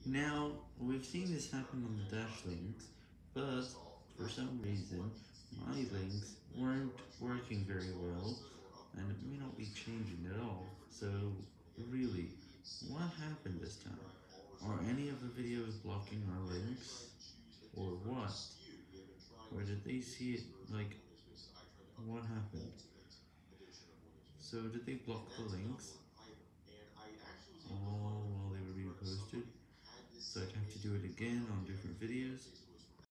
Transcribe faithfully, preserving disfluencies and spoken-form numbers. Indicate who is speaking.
Speaker 1: Now, we've seen this happen on the Dash links, but for some reason, my links weren't working very well, and it may not be changing at all. So, really, what happened this time? Are any of the videos blocking our links? Or what? Or did they see it, like, what happened? So, did they block the links all while they were being posted? So I'd have to do it again on different videos?